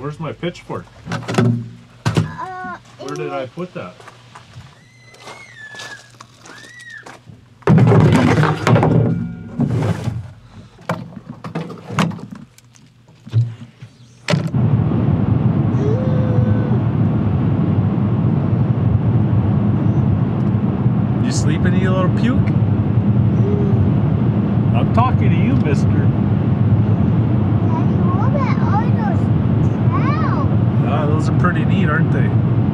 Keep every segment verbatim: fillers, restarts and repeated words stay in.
Where's my pitchfork? Uh, Where did I put that? You sleeping, you little puke? I'm talking to you, mister. Ah, those are pretty neat, aren't they?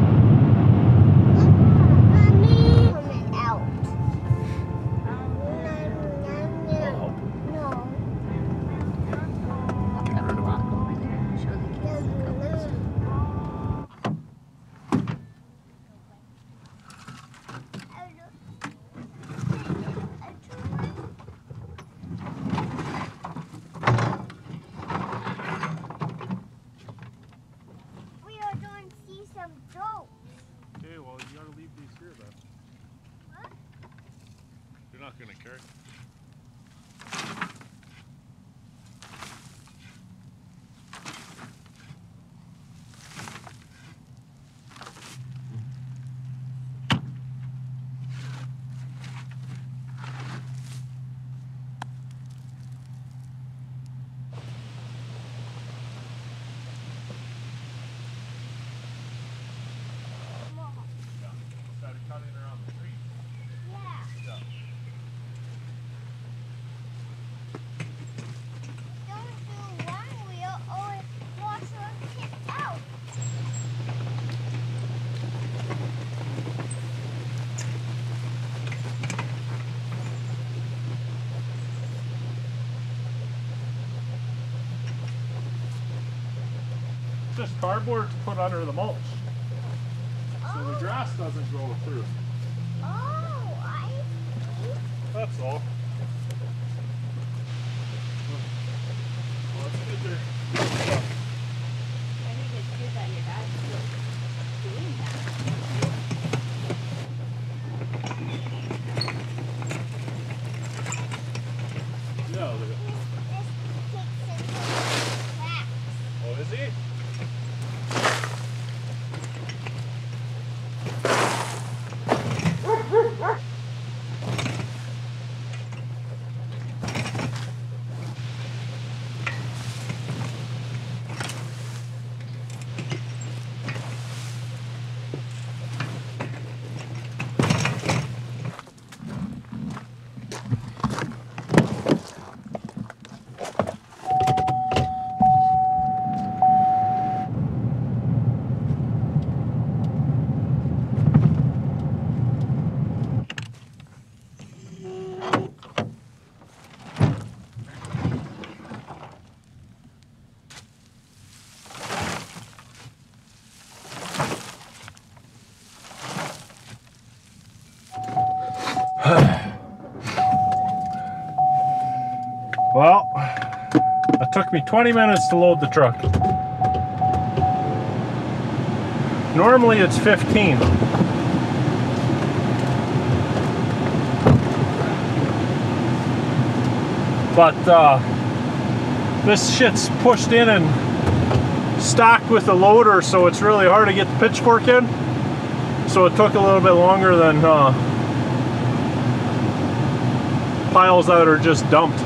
Okay, well, you gotta leave these here then. What? You're not gonna carry. Cutting around the tree. Yeah. Yeah. Don't do one wheel or wash your tip out. Just cardboard to put under the mulch, so the grass doesn't grow through. Oh, I see. That's all. Well, let's get there. I think it's good that your dad's still doing that. Yeah, look at This, this kicks into the cracks. Oh, is he? Well, it took me twenty minutes to load the truck. Normally it's fifteen. But uh, this shit's pushed in and stacked with the loader, so it's really hard to get the pitchfork in. So it took a little bit longer than uh, piles that are just dumped.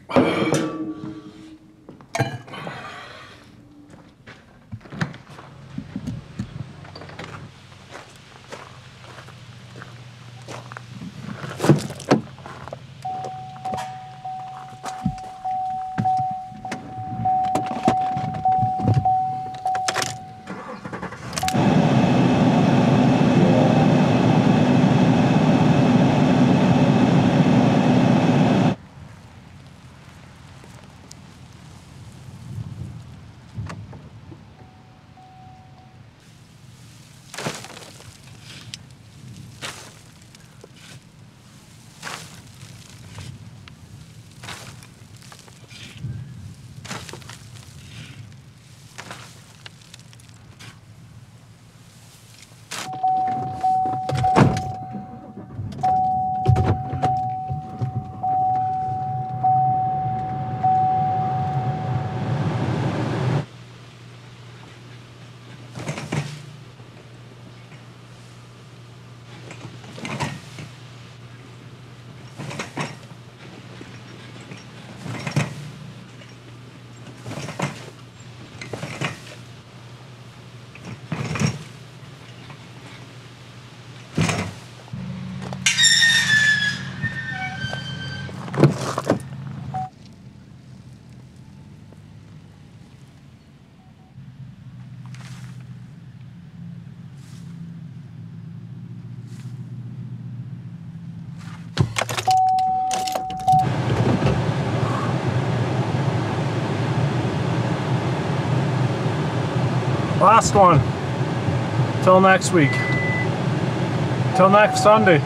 Last one. Till next week. Till next Sunday.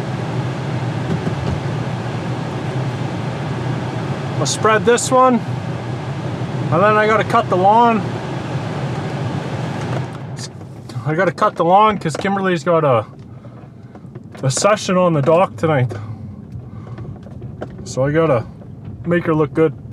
I'll spread this one, and then I gotta cut the lawn. I gotta cut the lawn because Kimberly's got a, a session on the dock tonight. So I gotta make her look good.